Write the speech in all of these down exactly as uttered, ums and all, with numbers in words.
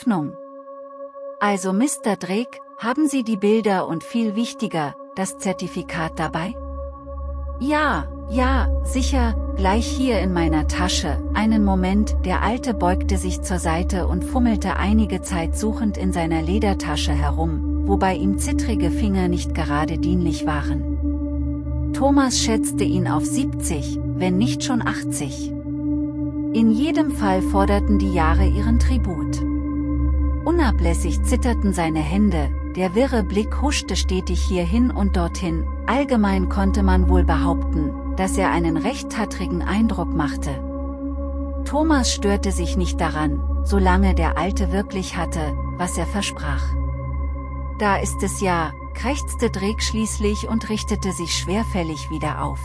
Hoffnung. Also Mister Drake, haben Sie die Bilder und viel wichtiger, das Zertifikat dabei? Ja, ja, sicher, gleich hier in meiner Tasche. Einen Moment, der Alte beugte sich zur Seite und fummelte einige Zeit suchend in seiner Ledertasche herum, wobei ihm zittrige Finger nicht gerade dienlich waren. Thomas schätzte ihn auf siebzig, wenn nicht schon achtzig. In jedem Fall forderten die Jahre ihren Tribut. Unablässig zitterten seine Hände, der wirre Blick huschte stetig hierhin und dorthin, allgemein konnte man wohl behaupten, dass er einen recht tattrigen Eindruck machte. Thomas störte sich nicht daran, solange der Alte wirklich hatte, was er versprach. Da ist es ja, krächzte Drake schließlich und richtete sich schwerfällig wieder auf.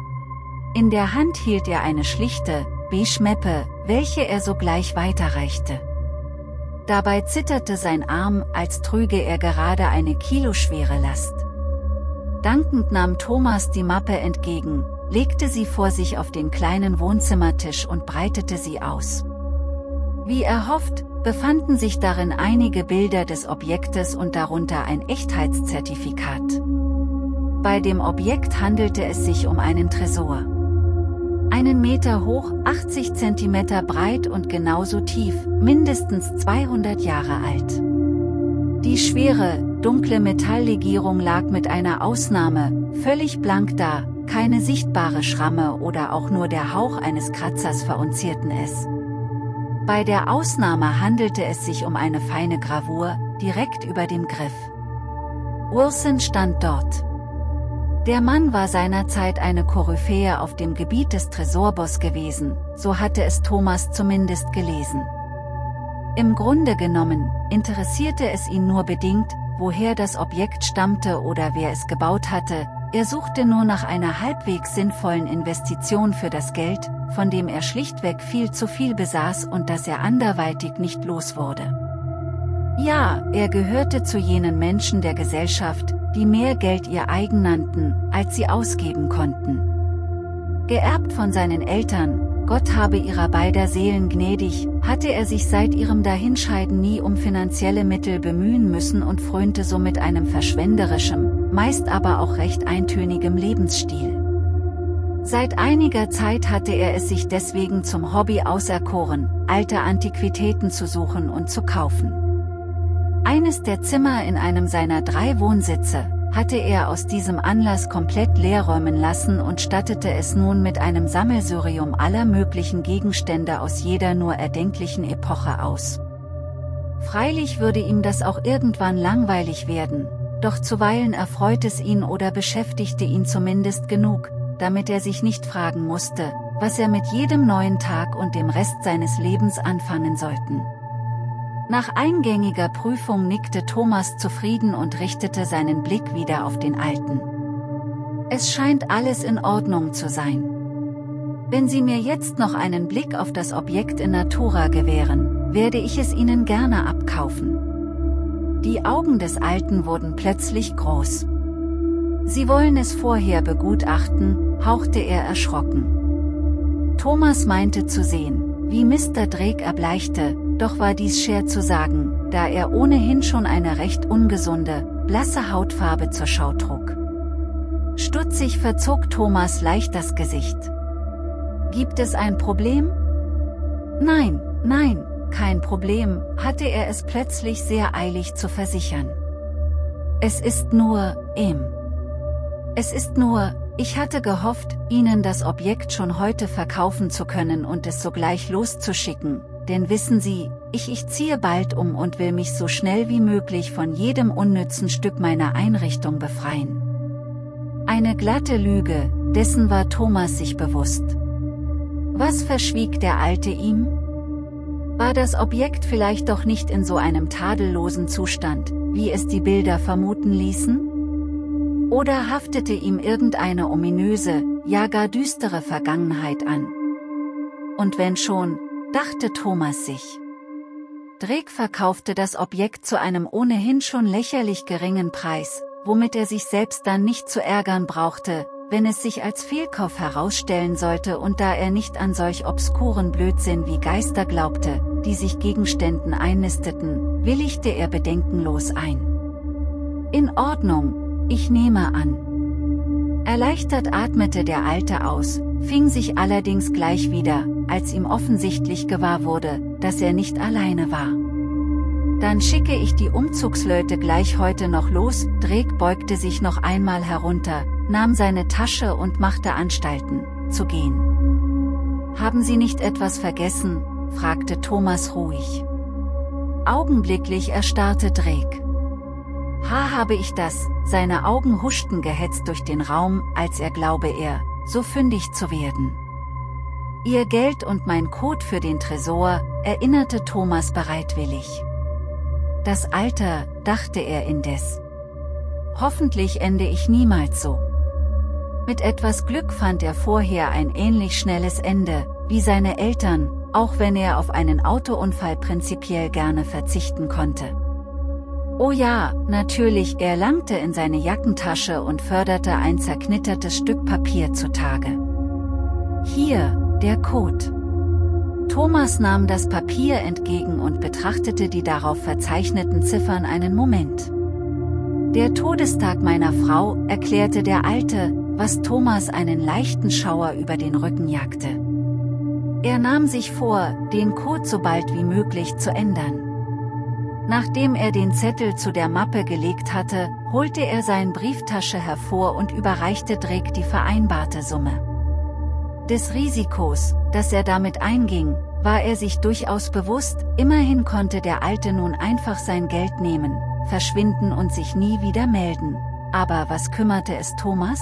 In der Hand hielt er eine schlichte, beige Mappe, welche er sogleich weiterreichte. Dabei zitterte sein Arm, als trüge er gerade eine kiloschwere Last. Dankend nahm Thomas die Mappe entgegen, legte sie vor sich auf den kleinen Wohnzimmertisch und breitete sie aus. Wie erhofft, befanden sich darin einige Bilder des Objektes und darunter ein Echtheitszertifikat. Bei dem Objekt handelte es sich um einen Tresor. Einen Meter hoch, achtzig Zentimeter breit und genauso tief, mindestens zweihundert Jahre alt. Die schwere, dunkle Metalllegierung lag mit einer Ausnahme, völlig blank da, keine sichtbare Schramme oder auch nur der Hauch eines Kratzers verunzierten es. Bei der Ausnahme handelte es sich um eine feine Gravur, direkt über dem Griff. Wilson stand dort. Der Mann war seinerzeit eine Koryphäe auf dem Gebiet des Tresorboss gewesen, so hatte es Thomas zumindest gelesen. Im Grunde genommen, interessierte es ihn nur bedingt, woher das Objekt stammte oder wer es gebaut hatte, er suchte nur nach einer halbwegs sinnvollen Investition für das Geld, von dem er schlichtweg viel zu viel besaß und das er anderweitig nicht los wurde. Ja, er gehörte zu jenen Menschen der Gesellschaft, die mehr Geld ihr eigen nannten, als sie ausgeben konnten. Geerbt von seinen Eltern, Gott habe ihrer beider Seelen gnädig, hatte er sich seit ihrem Dahinscheiden nie um finanzielle Mittel bemühen müssen und frönte somit einem verschwenderischen, meist aber auch recht eintönigem Lebensstil. Seit einiger Zeit hatte er es sich deswegen zum Hobby auserkoren, alte Antiquitäten zu suchen und zu kaufen. Eines der Zimmer in einem seiner drei Wohnsitze hatte er aus diesem Anlass komplett leerräumen lassen und stattete es nun mit einem Sammelsurium aller möglichen Gegenstände aus jeder nur erdenklichen Epoche aus. Freilich würde ihm das auch irgendwann langweilig werden, doch zuweilen erfreut es ihn oder beschäftigte ihn zumindest genug, damit er sich nicht fragen musste, was er mit jedem neuen Tag und dem Rest seines Lebens anfangen sollten. Nach eingängiger Prüfung nickte Thomas zufrieden und richtete seinen Blick wieder auf den Alten. Es scheint alles in Ordnung zu sein. Wenn Sie mir jetzt noch einen Blick auf das Objekt in Natura gewähren, werde ich es Ihnen gerne abkaufen. Die Augen des Alten wurden plötzlich groß. Sie wollen es vorher begutachten, hauchte er erschrocken. Thomas meinte zu sehen, wie Mister Drake erbleichte, doch war dies schwer zu sagen, da er ohnehin schon eine recht ungesunde, blasse Hautfarbe zur Schau trug. Stutzig verzog Thomas leicht das Gesicht. Gibt es ein Problem? Nein, nein, kein Problem, hatte er es plötzlich sehr eilig zu versichern. Es ist nur, ihm. Es ist nur, ich hatte gehofft, Ihnen das Objekt schon heute verkaufen zu können und es sogleich loszuschicken, denn wissen Sie, ich ich ziehe bald um und will mich so schnell wie möglich von jedem unnützen Stück meiner Einrichtung befreien. Eine glatte Lüge, dessen war Thomas sich bewusst. Was verschwieg der Alte ihm? War das Objekt vielleicht doch nicht in so einem tadellosen Zustand, wie es die Bilder vermuten ließen? Oder haftete ihm irgendeine ominöse, ja gar düstere Vergangenheit an? Und wenn schon, dachte Thomas sich. Drake verkaufte das Objekt zu einem ohnehin schon lächerlich geringen Preis, womit er sich selbst dann nicht zu ärgern brauchte, wenn es sich als Fehlkauf herausstellen sollte und da er nicht an solch obskuren Blödsinn wie Geister glaubte, die sich Gegenständen einnisteten, willigte er bedenkenlos ein. In Ordnung, ich nehme an. Erleichtert atmete der Alte aus, fing sich allerdings gleich wieder, als ihm offensichtlich gewahr wurde, dass er nicht alleine war. Dann schicke ich die Umzugsleute gleich heute noch los. Drake beugte sich noch einmal herunter, nahm seine Tasche und machte Anstalten, zu gehen. Haben Sie nicht etwas vergessen? Fragte Thomas ruhig. Augenblicklich erstarrte Drake. Ha, habe ich das? Seine Augen huschten gehetzt durch den Raum, als er glaube er, so fündig zu werden. Ihr Geld und mein Code für den Tresor, erinnerte Thomas bereitwillig. Das Alter, dachte er indes. Hoffentlich ende ich niemals so. Mit etwas Glück fand er vorher ein ähnlich schnelles Ende, wie seine Eltern, auch wenn er auf einen Autounfall prinzipiell gerne verzichten konnte. Oh ja, natürlich, er langte in seine Jackentasche und förderte ein zerknittertes Stück Papier zutage. Hier, der Code. Thomas nahm das Papier entgegen und betrachtete die darauf verzeichneten Ziffern einen Moment. Der Todestag meiner Frau, erklärte der Alte, was Thomas einen leichten Schauer über den Rücken jagte. Er nahm sich vor, den Code so bald wie möglich zu ändern. Nachdem er den Zettel zu der Mappe gelegt hatte, holte er seine Brieftasche hervor und überreichte Drake die vereinbarte Summe. Des Risikos, das er damit einging, war er sich durchaus bewusst, immerhin konnte der Alte nun einfach sein Geld nehmen, verschwinden und sich nie wieder melden. Aber was kümmerte es Thomas?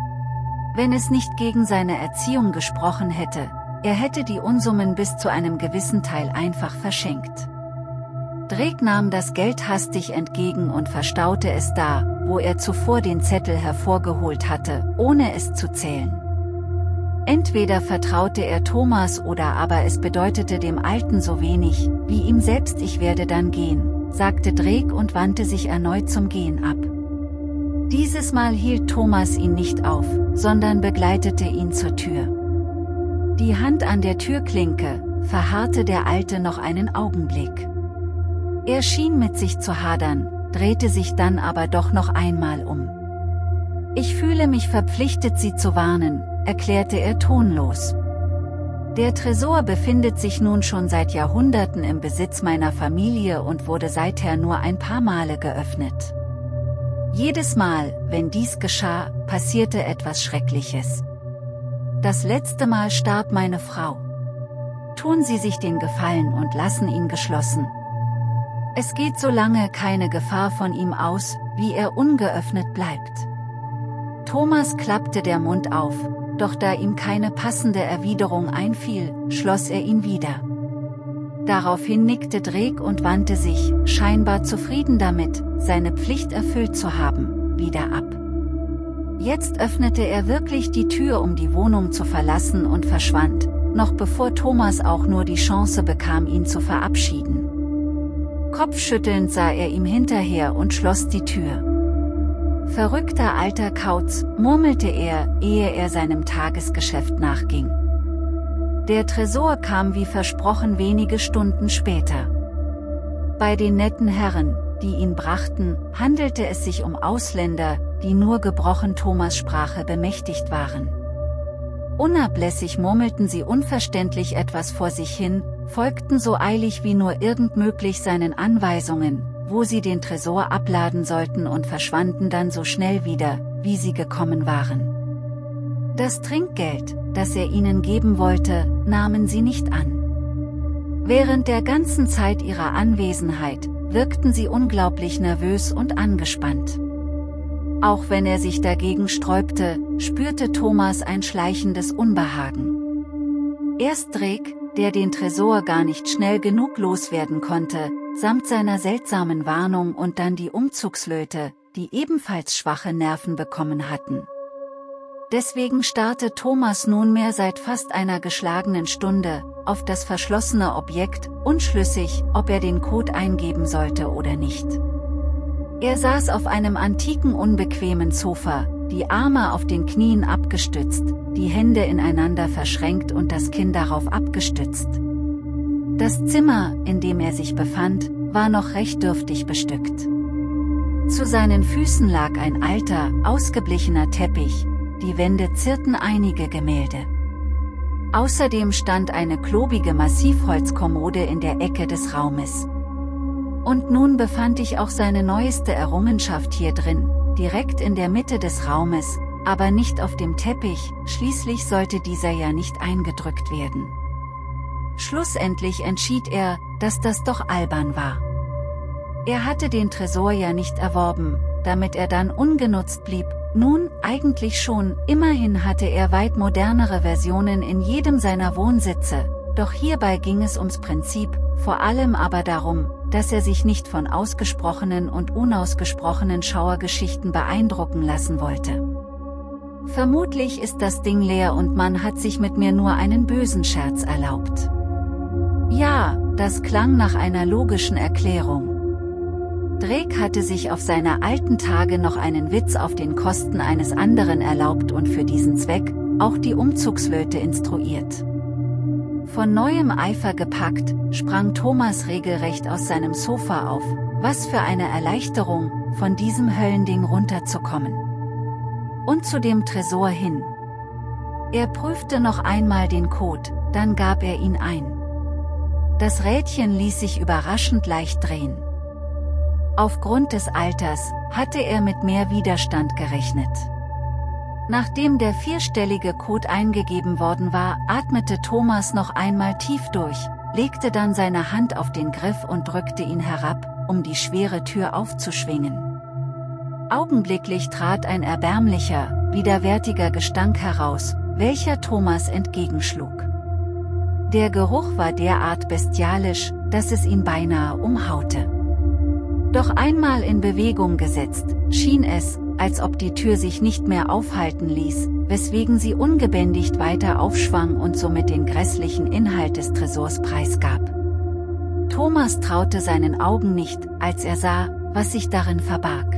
Wenn es nicht gegen seine Erziehung gesprochen hätte, er hätte die Unsummen bis zu einem gewissen Teil einfach verschenkt. Drake nahm das Geld hastig entgegen und verstaute es da, wo er zuvor den Zettel hervorgeholt hatte, ohne es zu zählen. Entweder vertraute er Thomas oder aber es bedeutete dem Alten so wenig, wie ihm selbst. Ich werde dann gehen, sagte Drake und wandte sich erneut zum Gehen ab. Dieses Mal hielt Thomas ihn nicht auf, sondern begleitete ihn zur Tür. Die Hand an der Türklinke, verharrte der Alte noch einen Augenblick. Er schien mit sich zu hadern, drehte sich dann aber doch noch einmal um. Ich fühle mich verpflichtet, Sie zu warnen, erklärte er tonlos. Der Tresor befindet sich nun schon seit Jahrhunderten im Besitz meiner Familie und wurde seither nur ein paar Male geöffnet. Jedes Mal, wenn dies geschah, passierte etwas Schreckliches. Das letzte Mal starb meine Frau. Tun Sie sich den Gefallen und lassen ihn geschlossen. Es geht so lange keine Gefahr von ihm aus, wie er ungeöffnet bleibt. Thomas klappte der Mund auf, doch da ihm keine passende Erwiderung einfiel, schloss er ihn wieder. Daraufhin nickte Drake und wandte sich, scheinbar zufrieden damit, seine Pflicht erfüllt zu haben, wieder ab. Jetzt öffnete er wirklich die Tür, um die Wohnung zu verlassen, und verschwand, noch bevor Thomas auch nur die Chance bekam, ihn zu verabschieden. Kopfschüttelnd sah er ihm hinterher und schloss die Tür. Verrückter alter Kauz, murmelte er, ehe er seinem Tagesgeschäft nachging. Der Tresor kam wie versprochen wenige Stunden später. Bei den netten Herren, die ihn brachten, handelte es sich um Ausländer, die nur gebrochen Thomas' Sprache bemächtigt waren. Unablässig murmelten sie unverständlich etwas vor sich hin, folgten so eilig wie nur irgend möglich seinen Anweisungen, wo sie den Tresor abladen sollten, und verschwanden dann so schnell wieder, wie sie gekommen waren. Das Trinkgeld, das er ihnen geben wollte, nahmen sie nicht an. Während der ganzen Zeit ihrer Anwesenheit, wirkten sie unglaublich nervös und angespannt. Auch wenn er sich dagegen sträubte, spürte Thomas ein schleichendes Unbehagen. Erst Drake, der den Tresor gar nicht schnell genug loswerden konnte, samt seiner seltsamen Warnung, und dann die Umzugsleute, die ebenfalls schwache Nerven bekommen hatten. Deswegen starrte Thomas nunmehr seit fast einer geschlagenen Stunde auf das verschlossene Objekt, unschlüssig, ob er den Code eingeben sollte oder nicht. Er saß auf einem antiken unbequemen Sofa, die Arme auf den Knien abgestützt, die Hände ineinander verschränkt und das Kinn darauf abgestützt. Das Zimmer, in dem er sich befand, war noch recht dürftig bestückt. Zu seinen Füßen lag ein alter, ausgeblichener Teppich, die Wände zierten einige Gemälde. Außerdem stand eine klobige Massivholzkommode in der Ecke des Raumes. Und nun befand ich auch seine neueste Errungenschaft hier drin, direkt in der Mitte des Raumes, aber nicht auf dem Teppich, schließlich sollte dieser ja nicht eingedrückt werden. Schlussendlich entschied er, dass das doch albern war. Er hatte den Tresor ja nicht erworben, damit er dann ungenutzt blieb. Nun, eigentlich schon, immerhin hatte er weit modernere Versionen in jedem seiner Wohnsitze, doch hierbei ging es ums Prinzip, vor allem aber darum, dass er sich nicht von ausgesprochenen und unausgesprochenen Schauergeschichten beeindrucken lassen wollte. Vermutlich ist das Ding leer und man hat sich mit mir nur einen bösen Scherz erlaubt. Ja, das klang nach einer logischen Erklärung. Drake hatte sich auf seine alten Tage noch einen Witz auf den Kosten eines anderen erlaubt und für diesen Zweck auch die Umzugslöte instruiert. Von neuem Eifer gepackt, sprang Thomas regelrecht aus seinem Sofa auf, was für eine Erleichterung, von diesem Höllending runterzukommen. Und zu dem Tresor hin. Er prüfte noch einmal den Code, dann gab er ihn ein. Das Rädchen ließ sich überraschend leicht drehen. Aufgrund des Alters hatte er mit mehr Widerstand gerechnet. Nachdem der vierstellige Code eingegeben worden war, atmete Thomas noch einmal tief durch, legte dann seine Hand auf den Griff und drückte ihn herab, um die schwere Tür aufzuschwingen. Augenblicklich trat ein erbärmlicher, widerwärtiger Gestank heraus, welcher Thomas entgegenschlug. Der Geruch war derart bestialisch, dass es ihn beinahe umhaute. Doch einmal in Bewegung gesetzt, schien es, als ob die Tür sich nicht mehr aufhalten ließ, weswegen sie ungebändigt weiter aufschwang und somit den grässlichen Inhalt des Tresors preisgab. Thomas traute seinen Augen nicht, als er sah, was sich darin verbarg.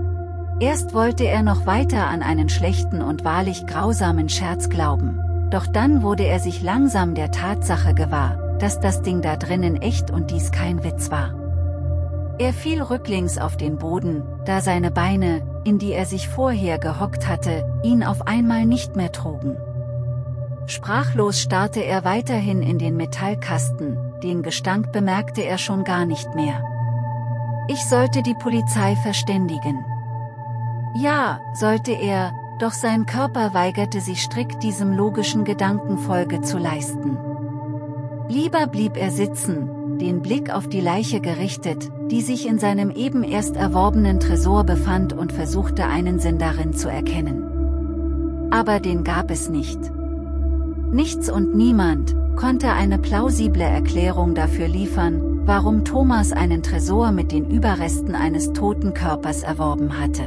Erst wollte er noch weiter an einen schlechten und wahrlich grausamen Scherz glauben, doch dann wurde er sich langsam der Tatsache gewahr, dass das Ding da drinnen echt und dies kein Witz war. Er fiel rücklings auf den Boden, da seine Beine, in die er sich vorher gehockt hatte, ihn auf einmal nicht mehr trugen. Sprachlos starrte er weiterhin in den Metallkasten, den Gestank bemerkte er schon gar nicht mehr. Ich sollte die Polizei verständigen. Ja, sollte er, doch sein Körper weigerte sich strikt diesem logischen Gedanken Folge zu leisten. Lieber blieb er sitzen, den Blick auf die Leiche gerichtet, die sich in seinem eben erst erworbenen Tresor befand und versuchte einen Sinn darin zu erkennen. Aber den gab es nicht. Nichts und niemand konnte eine plausible Erklärung dafür liefern, warum Thomas einen Tresor mit den Überresten eines toten Körpers erworben hatte.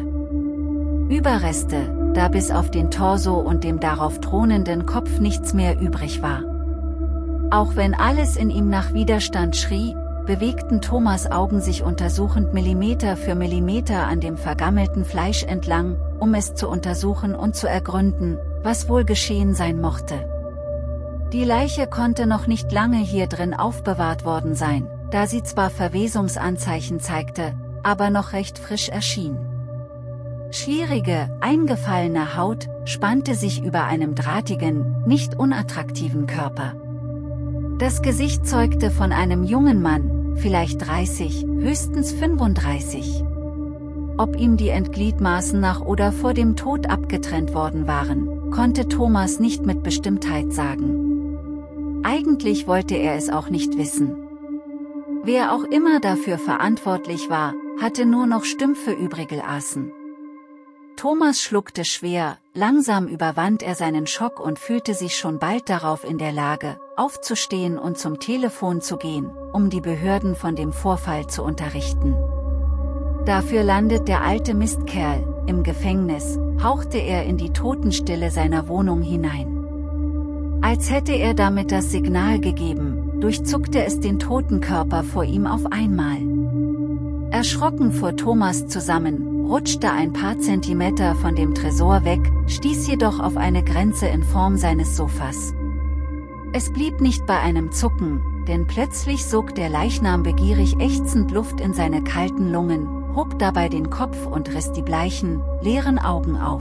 Überreste, da bis auf den Torso und dem darauf thronenden Kopf nichts mehr übrig war. Auch wenn alles in ihm nach Widerstand schrie, bewegten Thomas' Augen sich untersuchend Millimeter für Millimeter an dem vergammelten Fleisch entlang, um es zu untersuchen und zu ergründen, was wohl geschehen sein mochte. Die Leiche konnte noch nicht lange hier drin aufbewahrt worden sein, da sie zwar Verwesungsanzeichen zeigte, aber noch recht frisch erschien. Schwierige, eingefallene Haut spannte sich über einem drahtigen, nicht unattraktiven Körper. Das Gesicht zeugte von einem jungen Mann, vielleicht dreißig, höchstens fünfunddreißig. Ob ihm die Endgliedmaßen nach oder vor dem Tod abgetrennt worden waren, konnte Thomas nicht mit Bestimmtheit sagen. Eigentlich wollte er es auch nicht wissen. Wer auch immer dafür verantwortlich war, hatte nur noch Stümpfe übriggelassen. Thomas schluckte schwer, langsam überwand er seinen Schock und fühlte sich schon bald darauf in der Lage, aufzustehen und zum Telefon zu gehen, um die Behörden von dem Vorfall zu unterrichten. Dafür landet der alte Mistkerl im Gefängnis, hauchte er in die Totenstille seiner Wohnung hinein. Als hätte er damit das Signal gegeben, durchzuckte es den toten Körper vor ihm auf einmal. Erschrocken fuhr Thomas zusammen, rutschte ein paar Zentimeter von dem Tresor weg, stieß jedoch auf eine Grenze in Form seines Sofas. Es blieb nicht bei einem Zucken, denn plötzlich sog der Leichnam begierig ächzend Luft in seine kalten Lungen, hob dabei den Kopf und riss die bleichen, leeren Augen auf.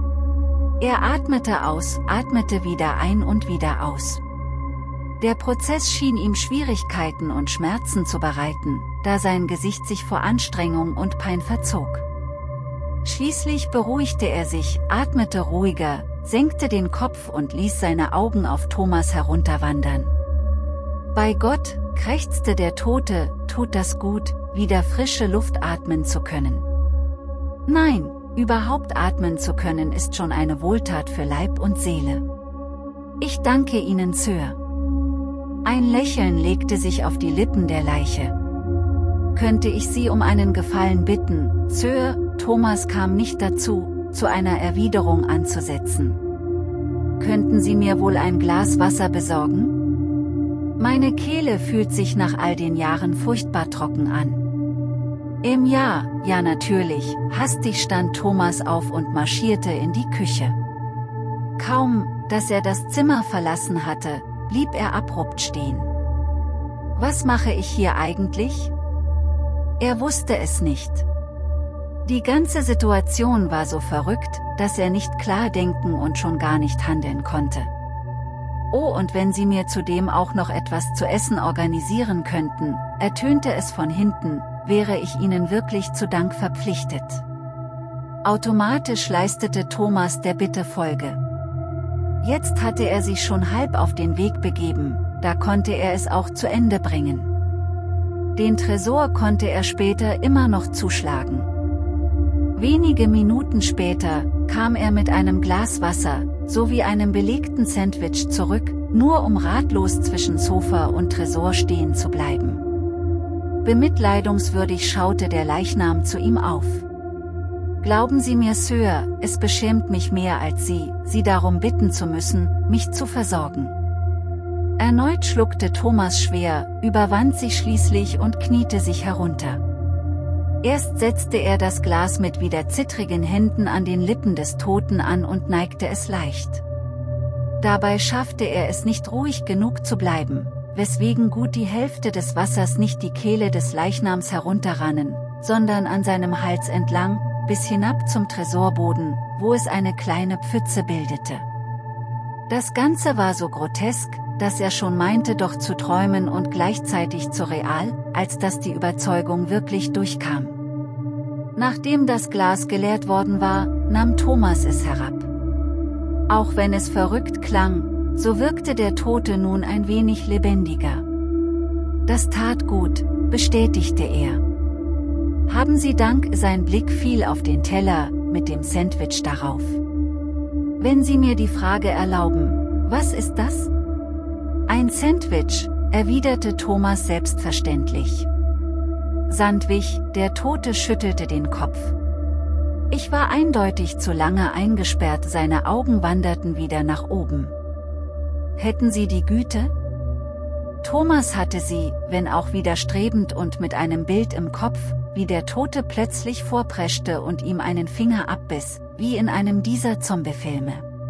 Er atmete aus, atmete wieder ein und wieder aus. Der Prozess schien ihm Schwierigkeiten und Schmerzen zu bereiten, da sein Gesicht sich vor Anstrengung und Pein verzog. Schließlich beruhigte er sich, atmete ruhiger, senkte den Kopf und ließ seine Augen auf Thomas herunterwandern. »Bei Gott«, krächzte der Tote, »tut das gut, wieder frische Luft atmen zu können. Nein, überhaupt atmen zu können ist schon eine Wohltat für Leib und Seele. Ich danke Ihnen, Sir.« Ein Lächeln legte sich auf die Lippen der Leiche. »Könnte ich Sie um einen Gefallen bitten, Sir?« Thomas kam nicht dazu, zu einer Erwiderung anzusetzen. »Könnten Sie mir wohl ein Glas Wasser besorgen? Meine Kehle fühlt sich nach all den Jahren furchtbar trocken an.« »Im Ja, ja natürlich«, hastig stand Thomas auf und marschierte in die Küche. Kaum, dass er das Zimmer verlassen hatte, blieb er abrupt stehen. »Was mache ich hier eigentlich?« Er wusste es nicht. Die ganze Situation war so verrückt, dass er nicht klar denken und schon gar nicht handeln konnte. »Oh, und wenn Sie mir zudem auch noch etwas zu essen organisieren könnten«, ertönte es von hinten, »wäre ich Ihnen wirklich zu Dank verpflichtet.« Automatisch leistete Thomas der Bitte Folge. Jetzt hatte er sich schon halb auf den Weg begeben, da konnte er es auch zu Ende bringen. Den Tresor konnte er später immer noch zuschlagen. Wenige Minuten später kam er mit einem Glas Wasser sowie einem belegten Sandwich zurück, nur um ratlos zwischen Sofa und Tresor stehen zu bleiben. Bemitleidungswürdig schaute der Leichnam zu ihm auf. »Glauben Sie mir, Sir, es beschämt mich mehr als Sie, Sie darum bitten zu müssen, mich zu versorgen.« Erneut schluckte Thomas schwer, überwand sich schließlich und kniete sich herunter. Erst setzte er das Glas mit wieder zittrigen Händen an den Lippen des Toten an und neigte es leicht. Dabei schaffte er es nicht ruhig genug zu bleiben, weswegen gut die Hälfte des Wassers nicht die Kehle des Leichnams herunterrannen, sondern an seinem Hals entlang, bis hinab zum Tresorboden, wo es eine kleine Pfütze bildete. Das Ganze war so grotesk, dass er schon meinte, doch zu träumen und gleichzeitig zu real, als dass die Überzeugung wirklich durchkam. Nachdem das Glas geleert worden war, nahm Thomas es herab. Auch wenn es verrückt klang, so wirkte der Tote nun ein wenig lebendiger. »Das tat gut«, bestätigte er. »Haben Sie Dank«, sein Blick fiel auf den Teller, mit dem Sandwich darauf. »Wenn Sie mir die Frage erlauben, was ist das?« »Ein Sandwich«, erwiderte Thomas selbstverständlich. Sandwich, der Tote schüttelte den Kopf. »Ich war eindeutig zu lange eingesperrt«, seine Augen wanderten wieder nach oben. »Hätten Sie die Güte?« Thomas hatte sie, wenn auch widerstrebend und mit einem Bild im Kopf, wie der Tote plötzlich vorpreschte und ihm einen Finger abbiss, wie in einem dieser Zombiefilme.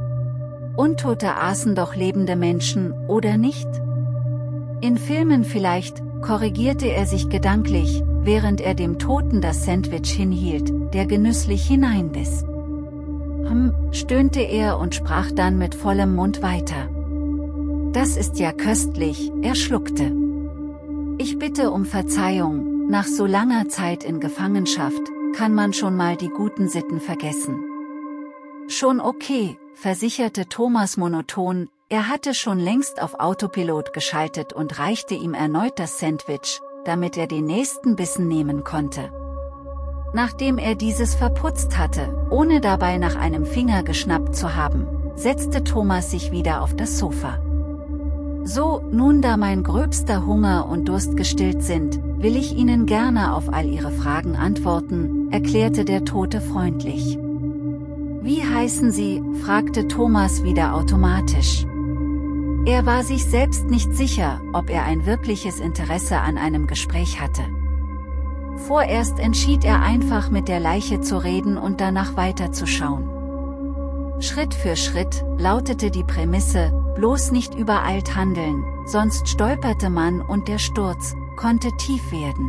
Untote aßen doch lebende Menschen, oder nicht? In Filmen vielleicht, korrigierte er sich gedanklich, während er dem Toten das Sandwich hinhielt, der genüsslich hineinbiss. Hm, stöhnte er und sprach dann mit vollem Mund weiter. »Das ist ja köstlich«, er schluckte. »Ich bitte um Verzeihung, nach so langer Zeit in Gefangenschaft, kann man schon mal die guten Sitten vergessen.« »Schon okay«, versicherte Thomas monoton, er hatte schon längst auf Autopilot geschaltet und reichte ihm erneut das Sandwich, damit er den nächsten Bissen nehmen konnte. Nachdem er dieses verputzt hatte, ohne dabei nach einem Finger geschnappt zu haben, setzte Thomas sich wieder auf das Sofa. »So, nun da mein gröbster Hunger und Durst gestillt sind, will ich Ihnen gerne auf all Ihre Fragen antworten«, erklärte der Tote freundlich. »Wie heißen Sie?«, fragte Thomas wieder automatisch. Er war sich selbst nicht sicher, ob er ein wirkliches Interesse an einem Gespräch hatte. Vorerst entschied er einfach mit der Leiche zu reden und danach weiterzuschauen. Schritt für Schritt lautete die Prämisse, bloß nicht übereilt handeln, sonst stolperte man und der Sturz konnte tief werden.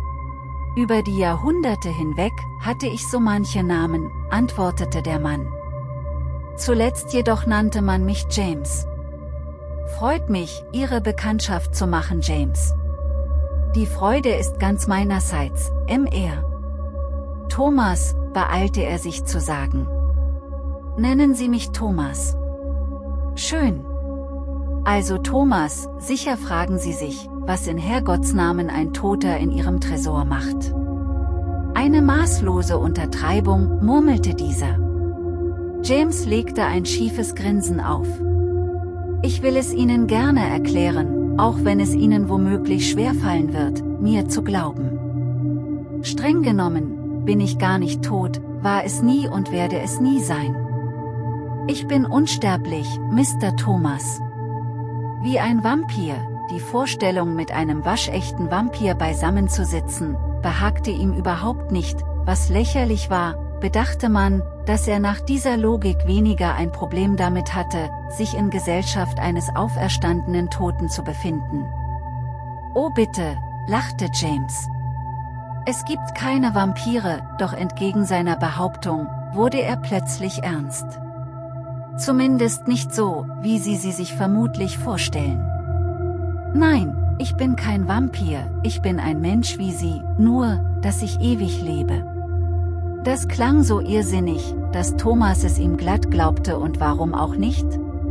Über die Jahrhunderte hinweg hatte ich so manche Namen, antwortete der Mann. Zuletzt jedoch nannte man mich James. Freut mich, Ihre Bekanntschaft zu machen, James. Die Freude ist ganz meinerseits, M R Thomas, beeilte er sich zu sagen. Nennen Sie mich Thomas. Schön. Also Thomas, sicher fragen Sie sich, was in Herrgottsnamen ein Toter in Ihrem Tresor macht. Eine maßlose Untertreibung, murmelte dieser. James legte ein schiefes Grinsen auf. Ich will es Ihnen gerne erklären, auch wenn es Ihnen womöglich schwerfallen wird, mir zu glauben. Streng genommen, bin ich gar nicht tot, war es nie und werde es nie sein. Ich bin unsterblich, Mister Thomas. Wie ein Vampir, die Vorstellung mit einem waschechten Vampir beisammen zu sitzen, behagte ihm überhaupt nicht, was lächerlich war, bedachte man, dass er nach dieser Logik weniger ein Problem damit hatte, sich in Gesellschaft eines auferstandenen Toten zu befinden. Oh bitte, lachte James. Es gibt keine Vampire, doch entgegen seiner Behauptung, wurde er plötzlich ernst. Zumindest nicht so, wie Sie sie sich vermutlich vorstellen. Nein, ich bin kein Vampir, ich bin ein Mensch wie Sie, nur, dass ich ewig lebe. Das klang so irrsinnig, dass Thomas es ihm glatt glaubte und warum auch nicht?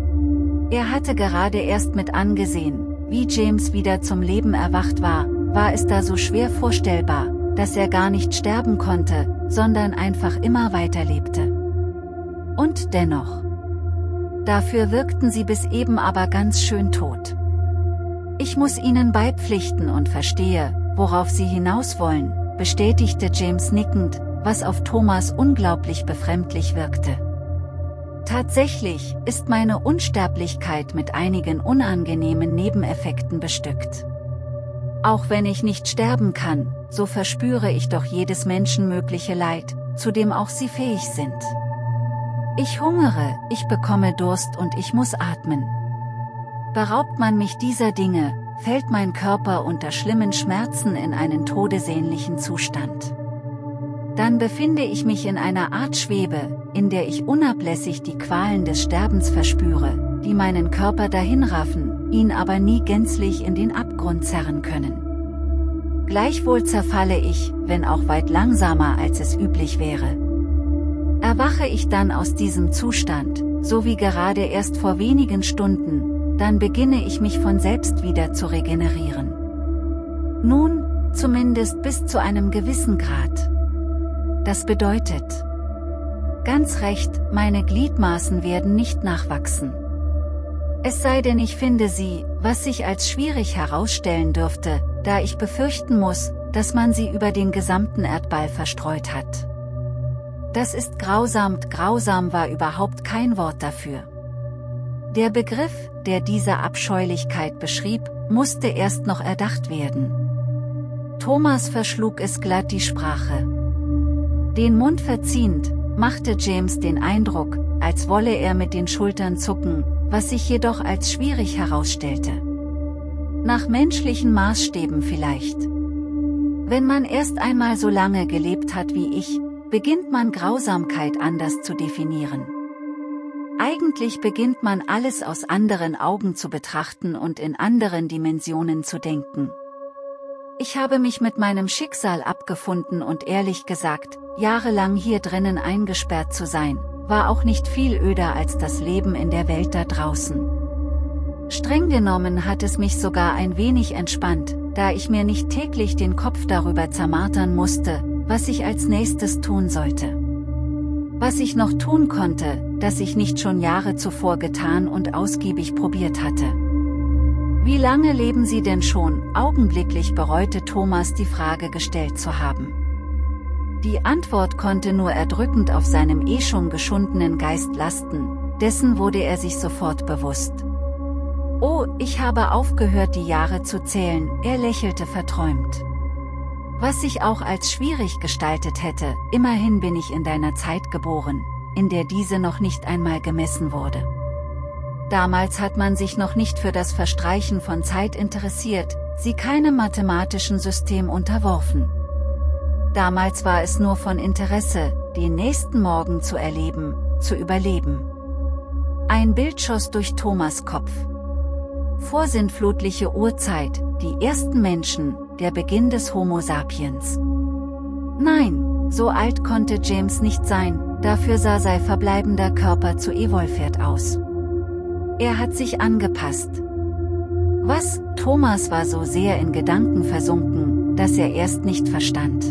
Er hatte gerade erst mit angesehen, wie James wieder zum Leben erwacht war, war es da so schwer vorstellbar, dass er gar nicht sterben konnte, sondern einfach immer weiterlebte. Und dennoch. Dafür wirkten sie bis eben aber ganz schön tot. Ich muss Ihnen beipflichten und verstehe, worauf Sie hinaus wollen, bestätigte James nickend, was auf Thomas unglaublich befremdlich wirkte. Tatsächlich ist meine Unsterblichkeit mit einigen unangenehmen Nebeneffekten bestückt. Auch wenn ich nicht sterben kann, so verspüre ich doch jedes menschenmögliche Leid, zu dem auch Sie fähig sind. Ich hungere, ich bekomme Durst und ich muss atmen. Beraubt man mich dieser Dinge, fällt mein Körper unter schlimmen Schmerzen in einen todesähnlichen Zustand. Dann befinde ich mich in einer Art Schwebe, in der ich unablässig die Qualen des Sterbens verspüre, die meinen Körper dahinraffen, ihn aber nie gänzlich in den Abgrund zerren können. Gleichwohl zerfalle ich, wenn auch weit langsamer als es üblich wäre. Erwache ich dann aus diesem Zustand, so wie gerade erst vor wenigen Stunden, dann beginne ich mich von selbst wieder zu regenerieren. Nun, zumindest bis zu einem gewissen Grad. Das bedeutet, ganz recht, meine Gliedmaßen werden nicht nachwachsen. Es sei denn, ich finde sie, was sich als schwierig herausstellen dürfte, da ich befürchten muss, dass man sie über den gesamten Erdball verstreut hat. Das ist grausam, grausam war überhaupt kein Wort dafür. Der Begriff, der diese Abscheulichkeit beschrieb, musste erst noch erdacht werden. Thomas verschlug es glatt die Sprache. Den Mund verziehend, machte James den Eindruck, als wolle er mit den Schultern zucken, was sich jedoch als schwierig herausstellte. Nach menschlichen Maßstäben vielleicht. Wenn man erst einmal so lange gelebt hat wie ich, beginnt man Grausamkeit anders zu definieren. Eigentlich beginnt man alles aus anderen Augen zu betrachten und in anderen Dimensionen zu denken. Ich habe mich mit meinem Schicksal abgefunden und ehrlich gesagt, jahrelang hier drinnen eingesperrt zu sein, war auch nicht viel öder als das Leben in der Welt da draußen. Streng genommen hat es mich sogar ein wenig entspannt, da ich mir nicht täglich den Kopf darüber zermartern musste, was ich als nächstes tun sollte. Was ich noch tun konnte, das ich nicht schon Jahre zuvor getan und ausgiebig probiert hatte. Wie lange leben Sie denn schon? Augenblicklich bereute Thomas die Frage gestellt zu haben. Die Antwort konnte nur erdrückend auf seinem eh schon geschundenen Geist lasten, dessen wurde er sich sofort bewusst. Oh, ich habe aufgehört die Jahre zu zählen, er lächelte verträumt. Was sich auch als schwierig gestaltet hätte, immerhin bin ich in deiner Zeit geboren, in der diese noch nicht einmal gemessen wurde. Damals hat man sich noch nicht für das Verstreichen von Zeit interessiert, sie keinem mathematischen System unterworfen. Damals war es nur von Interesse, den nächsten Morgen zu erleben, zu überleben. Ein Bild schoss durch Thomas' Kopf. Vorsintflutliche Urzeit, die ersten Menschen, der Beginn des Homo sapiens. Nein, so alt konnte James nicht sein, dafür sah sein verbleibender Körper zu evolviert aus. Er hat sich angepasst. Was? Thomas war so sehr in Gedanken versunken, dass er erst nicht verstand.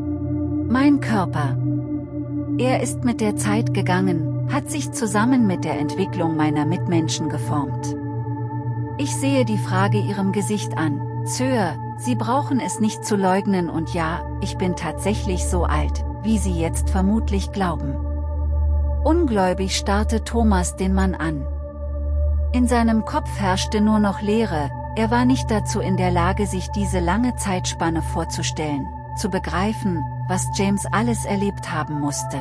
Mein Körper. Er ist mit der Zeit gegangen, hat sich zusammen mit der Entwicklung meiner Mitmenschen geformt. Ich sehe die Frage ihrem Gesicht an. Sir, Sie brauchen es nicht zu leugnen und ja, ich bin tatsächlich so alt, wie Sie jetzt vermutlich glauben. Ungläubig starrte Thomas den Mann an. In seinem Kopf herrschte nur noch Leere, er war nicht dazu in der Lage, sich diese lange Zeitspanne vorzustellen, zu begreifen, was James alles erlebt haben musste.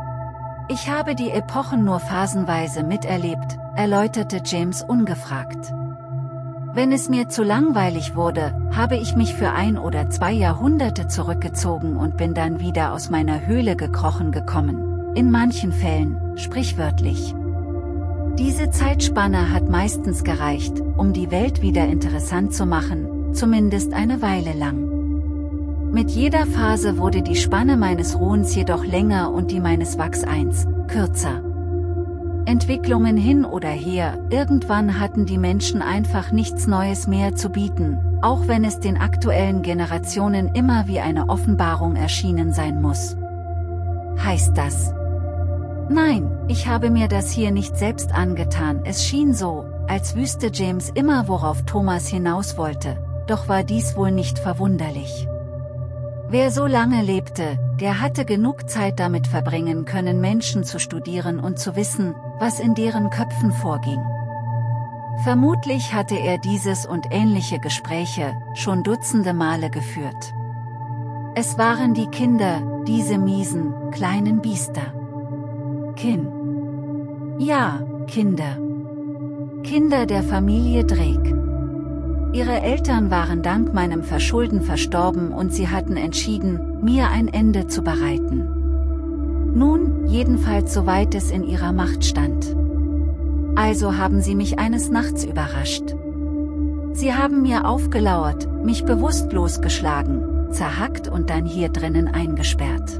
Ich habe die Epochen nur phasenweise miterlebt, erläuterte James ungefragt. Wenn es mir zu langweilig wurde, habe ich mich für ein oder zwei Jahrhunderte zurückgezogen und bin dann wieder aus meiner Höhle gekrochen gekommen, in manchen Fällen, sprichwörtlich. Diese Zeitspanne hat meistens gereicht, um die Welt wieder interessant zu machen, zumindest eine Weile lang. Mit jeder Phase wurde die Spanne meines Ruhens jedoch länger und die meines Wachseins kürzer. Entwicklungen hin oder her, irgendwann hatten die Menschen einfach nichts Neues mehr zu bieten, auch wenn es den aktuellen Generationen immer wie eine Offenbarung erschienen sein muss. Heißt das? Nein, ich habe mir das hier nicht selbst angetan, es schien so, als wüsste James immer, worauf Thomas hinaus wollte, doch war dies wohl nicht verwunderlich. Wer so lange lebte, der hatte genug Zeit damit verbringen können, Menschen zu studieren und zu wissen, was in deren Köpfen vorging. Vermutlich hatte er dieses und ähnliche Gespräche schon dutzende Male geführt. Es waren die Kinder, diese miesen, kleinen Biester. Kin. Ja, Kinder. Kinder der Familie Drake. Ihre Eltern waren dank meinem Verschulden verstorben und sie hatten entschieden, mir ein Ende zu bereiten. Nun, jedenfalls soweit es in ihrer Macht stand. Also haben sie mich eines Nachts überrascht. Sie haben mir aufgelauert, mich bewusstlos geschlagen, zerhackt und dann hier drinnen eingesperrt.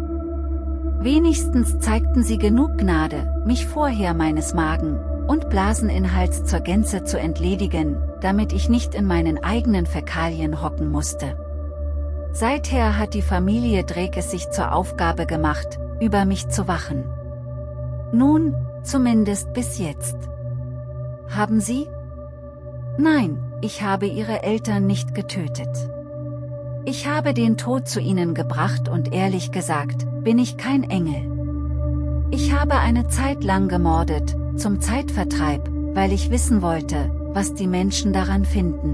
Wenigstens zeigten sie genug Gnade, mich vorher meines Magen- und Blaseninhalts zur Gänze zu entledigen, damit ich nicht in meinen eigenen Fäkalien hocken musste. Seither hat die Familie Drake es sich zur Aufgabe gemacht, über mich zu wachen. Nun, zumindest bis jetzt. Haben Sie? Nein, ich habe Ihre Eltern nicht getötet. Ich habe den Tod zu ihnen gebracht und ehrlich gesagt, bin ich kein Engel. Ich habe eine Zeit lang gemordet, zum Zeitvertreib, weil ich wissen wollte, was die Menschen daran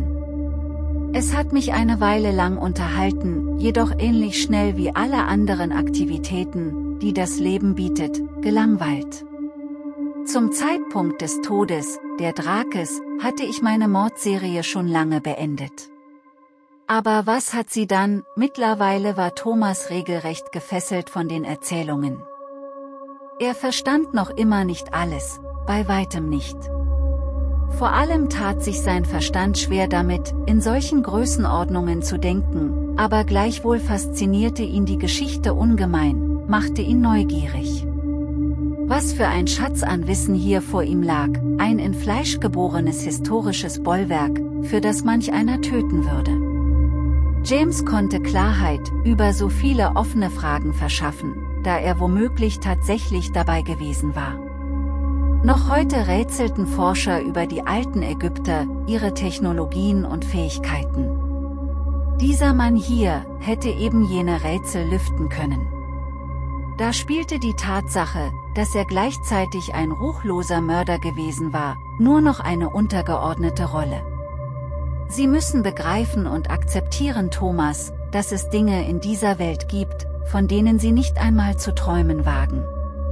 finden. Es hat mich eine Weile lang unterhalten, jedoch ähnlich schnell wie alle anderen Aktivitäten, die das Leben bietet, gelangweilt. Zum Zeitpunkt des Todes, der Drakes, hatte ich meine Mordserie schon lange beendet. Aber was hat sie dann? Mittlerweile war Thomas regelrecht gefesselt von den Erzählungen. Er verstand noch immer nicht alles, bei weitem nicht. Vor allem tat sich sein Verstand schwer damit, in solchen Größenordnungen zu denken, aber gleichwohl faszinierte ihn die Geschichte ungemein, machte ihn neugierig. Was für ein Schatz an Wissen hier vor ihm lag, ein in Fleisch geborenes historisches Bollwerk, für das manch einer töten würde. James konnte Klarheit über so viele offene Fragen verschaffen, da er womöglich tatsächlich dabei gewesen war. Noch heute rätselten Forscher über die alten Ägypter, ihre Technologien und Fähigkeiten. Dieser Mann hier hätte eben jene Rätsel lüften können. Da spielte die Tatsache, dass er gleichzeitig ein ruchloser Mörder gewesen war, nur noch eine untergeordnete Rolle. Sie müssen begreifen und akzeptieren, Thomas, dass es Dinge in dieser Welt gibt, von denen sie nicht einmal zu träumen wagen.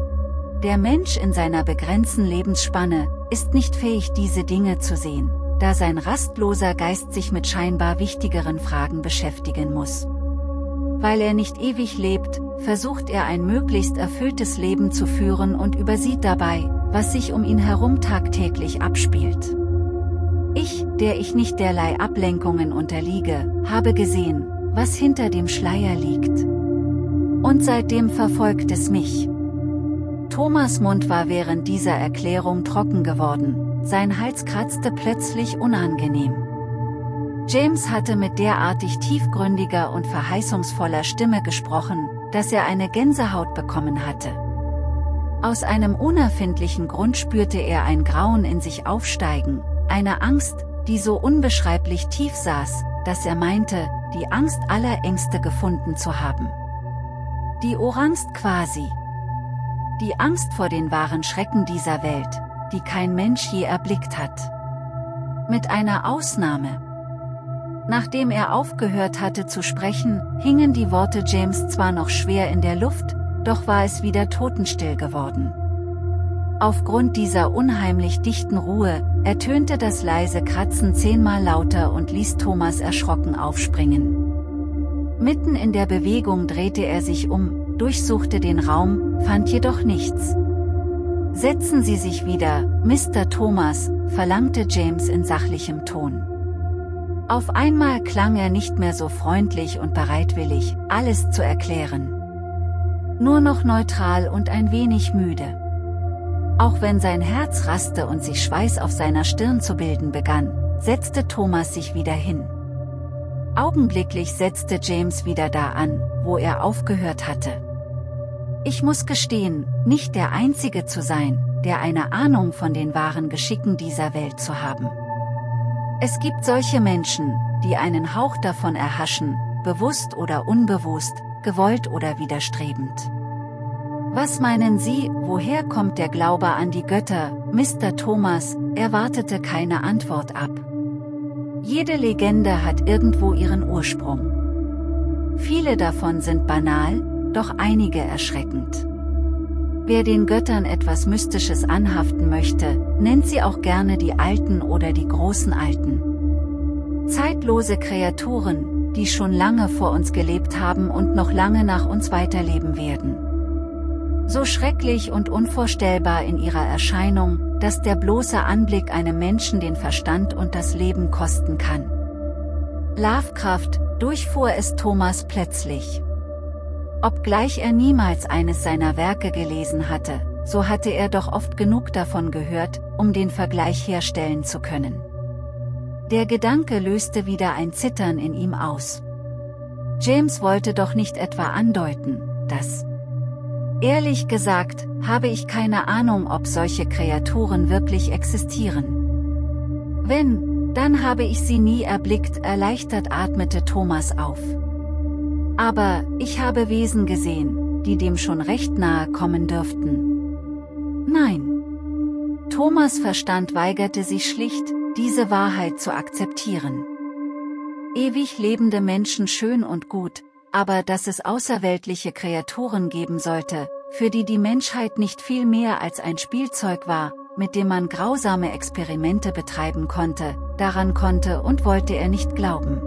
Der Mensch in seiner begrenzten Lebensspanne ist nicht fähig, diese Dinge zu sehen, da sein rastloser Geist sich mit scheinbar wichtigeren Fragen beschäftigen muss. Weil er nicht ewig lebt, versucht er ein möglichst erfülltes Leben zu führen und übersieht dabei, was sich um ihn herum tagtäglich abspielt. Ich, der ich nicht derlei Ablenkungen unterliege, habe gesehen, was hinter dem Schleier liegt. Und seitdem verfolgt es mich. Thomas' Mund war während dieser Erklärung trocken geworden, sein Hals kratzte plötzlich unangenehm. James hatte mit derartig tiefgründiger und verheißungsvoller Stimme gesprochen, dass er eine Gänsehaut bekommen hatte. Aus einem unerfindlichen Grund spürte er ein Grauen in sich aufsteigen, eine Angst, die so unbeschreiblich tief saß, dass er meinte, die Angst aller Ängste gefunden zu haben. Die Orangst quasi. Die Angst vor den wahren Schrecken dieser Welt, die kein Mensch je erblickt hat. Mit einer Ausnahme. Nachdem er aufgehört hatte zu sprechen, hingen die Worte James zwar noch schwer in der Luft, doch war es wieder totenstill geworden. Aufgrund dieser unheimlich dichten Ruhe, ertönte das leise Kratzen zehnmal lauter und ließ Thomas erschrocken aufspringen. Mitten in der Bewegung drehte er sich um, durchsuchte den Raum, fand jedoch nichts. »Setzen Sie sich wieder, Mister Thomas«, verlangte James in sachlichem Ton. Auf einmal klang er nicht mehr so freundlich und bereitwillig, alles zu erklären. Nur noch neutral und ein wenig müde. Auch wenn sein Herz raste und sich Schweiß auf seiner Stirn zu bilden begann, setzte Thomas sich wieder hin. Augenblicklich setzte James wieder da an, wo er aufgehört hatte. Ich muss gestehen, nicht der Einzige zu sein, der eine Ahnung von den wahren Geschicken dieser Welt zu haben. Es gibt solche Menschen, die einen Hauch davon erhaschen, bewusst oder unbewusst, gewollt oder widerstrebend. Was meinen Sie, woher kommt der Glaube an die Götter, Mister Thomas? Er wartete keine Antwort ab. Jede Legende hat irgendwo ihren Ursprung. Viele davon sind banal, doch einige erschreckend. Wer den Göttern etwas Mystisches anhaften möchte, nennt sie auch gerne die Alten oder die großen Alten. Zeitlose Kreaturen, die schon lange vor uns gelebt haben und noch lange nach uns weiterleben werden. So schrecklich und unvorstellbar in ihrer Erscheinung, dass der bloße Anblick einem Menschen den Verstand und das Leben kosten kann. Lovecraft, durchfuhr es Thomas plötzlich. Obgleich er niemals eines seiner Werke gelesen hatte, so hatte er doch oft genug davon gehört, um den Vergleich herstellen zu können. Der Gedanke löste wieder ein Zittern in ihm aus. James wollte doch nicht etwa andeuten, dass... Ehrlich gesagt, habe ich keine Ahnung, ob solche Kreaturen wirklich existieren. Wenn, dann habe ich sie nie erblickt, erleichtert atmete Thomas auf. Aber, ich habe Wesen gesehen, die dem schon recht nahe kommen dürften. Nein. Thomas' Verstand weigerte sich schlicht, diese Wahrheit zu akzeptieren. Ewig lebende Menschen schön und gut, aber dass es außerweltliche Kreaturen geben sollte, für die die Menschheit nicht viel mehr als ein Spielzeug war, mit dem man grausame Experimente betreiben konnte, daran konnte und wollte er nicht glauben.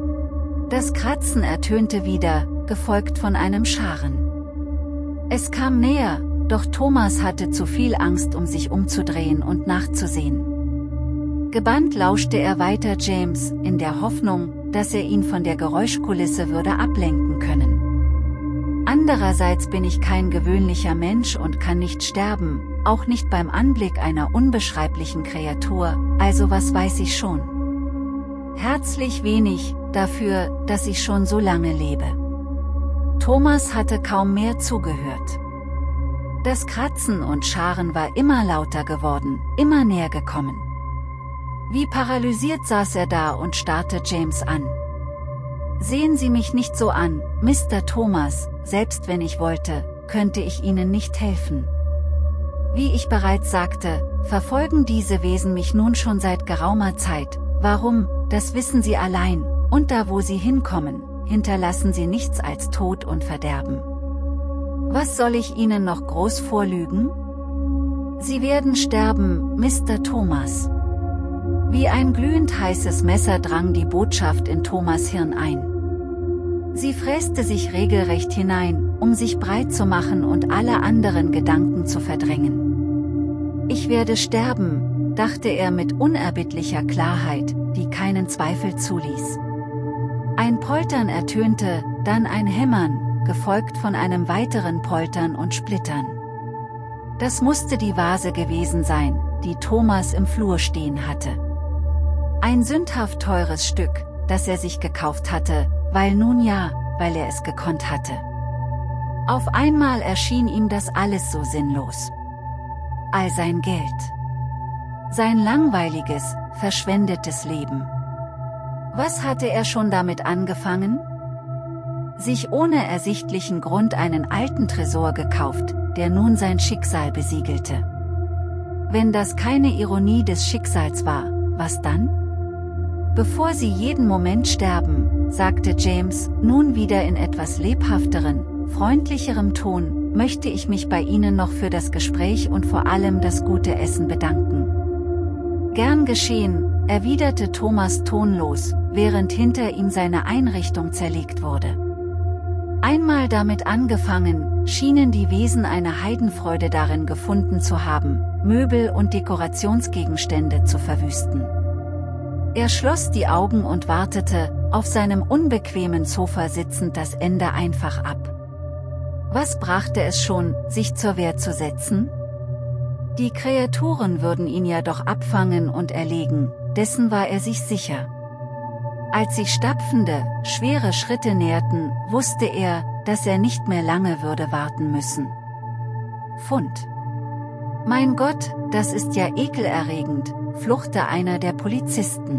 Das Kratzen ertönte wieder, gefolgt von einem Scharren. Es kam näher, doch Thomas hatte zu viel Angst, um sich umzudrehen und nachzusehen. Gebannt lauschte er weiter James, in der Hoffnung, dass er ihn von der Geräuschkulisse würde ablenken können. Andererseits bin ich kein gewöhnlicher Mensch und kann nicht sterben, auch nicht beim Anblick einer unbeschreiblichen Kreatur, also was weiß ich schon? Herzlich wenig, dafür, dass ich schon so lange lebe. Thomas hatte kaum mehr zugehört. Das Kratzen und Scharen war immer lauter geworden, immer näher gekommen. Wie paralysiert saß er da und starrte James an. Sehen Sie mich nicht so an, Mister Thomas, selbst wenn ich wollte, könnte ich Ihnen nicht helfen. Wie ich bereits sagte, verfolgen diese Wesen mich nun schon seit geraumer Zeit. Warum, das wissen Sie allein, und da wo Sie hinkommen, hinterlassen sie nichts als Tod und Verderben. Was soll ich Ihnen noch groß vorlügen? Sie werden sterben, Mister Thomas. Wie ein glühend heißes Messer drang die Botschaft in Thomas' Hirn ein. Sie fräste sich regelrecht hinein, um sich breit zu machen und alle anderen Gedanken zu verdrängen. Ich werde sterben, dachte er mit unerbittlicher Klarheit, die keinen Zweifel zuließ. Ein Poltern ertönte, dann ein Hämmern, gefolgt von einem weiteren Poltern und Splittern. Das musste die Vase gewesen sein, die Thomas im Flur stehen hatte. Ein sündhaft teures Stück, das er sich gekauft hatte, weil nun ja, weil er es gekonnt hatte. Auf einmal erschien ihm das alles so sinnlos. All sein Geld. Sein langweiliges, verschwendetes Leben. Was hatte er schon damit angefangen? Sich ohne ersichtlichen Grund einen alten Tresor gekauft, der nun sein Schicksal besiegelte. Wenn das keine Ironie des Schicksals war, was dann? Bevor Sie jeden Moment sterben, sagte James, nun wieder in etwas lebhafteren, freundlicherem Ton, möchte ich mich bei Ihnen noch für das Gespräch und vor allem das gute Essen bedanken. Gern geschehen, erwiderte Thomas tonlos, während hinter ihm seine Einrichtung zerlegt wurde. Einmal damit angefangen, schienen die Wesen eine Heidenfreude darin gefunden zu haben, Möbel und Dekorationsgegenstände zu verwüsten. Er schloss die Augen und wartete, auf seinem unbequemen Sofa sitzend, das Ende einfach ab. Was brachte es schon, sich zur Wehr zu setzen? Die Kreaturen würden ihn ja doch abfangen und erlegen, dessen war er sich sicher. Als sich stapfende, schwere Schritte näherten, wusste er, dass er nicht mehr lange würde warten müssen. Fund. Mein Gott, das ist ja ekelerregend, fluchte einer der Polizisten.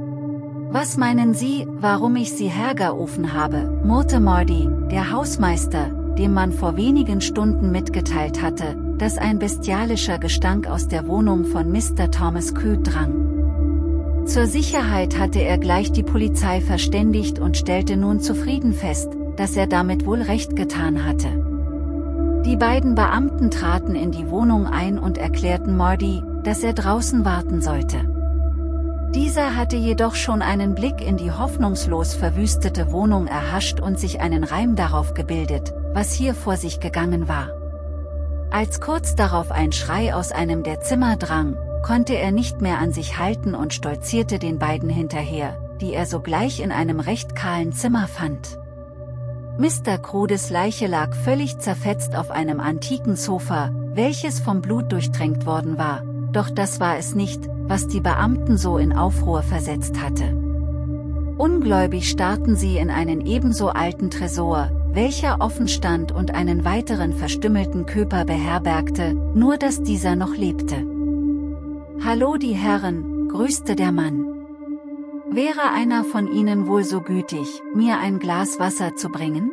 Was meinen Sie, warum ich Sie hergerufen habe, murrte Marty, der Hausmeister, dem man vor wenigen Stunden mitgeteilt hatte, dass ein bestialischer Gestank aus der Wohnung von Mister Thomas Crew drang. Zur Sicherheit hatte er gleich die Polizei verständigt und stellte nun zufrieden fest, dass er damit wohl recht getan hatte. Die beiden Beamten traten in die Wohnung ein und erklärten Marty, dass er draußen warten sollte. Dieser hatte jedoch schon einen Blick in die hoffnungslos verwüstete Wohnung erhascht und sich einen Reim darauf gebildet, was hier vor sich gegangen war. Als kurz darauf ein Schrei aus einem der Zimmer drang, konnte er nicht mehr an sich halten und stolzierte den beiden hinterher, die er sogleich in einem recht kahlen Zimmer fand. Mister Crudes Leiche lag völlig zerfetzt auf einem antiken Sofa, welches vom Blut durchtränkt worden war, doch das war es nicht, was die Beamten so in Aufruhr versetzt hatte. Ungläubig starrten sie in einen ebenso alten Tresor, welcher offen stand und einen weiteren verstümmelten Körper beherbergte, nur dass dieser noch lebte. »Hallo die Herren«, grüßte der Mann. »Wäre einer von Ihnen wohl so gütig, mir ein Glas Wasser zu bringen?«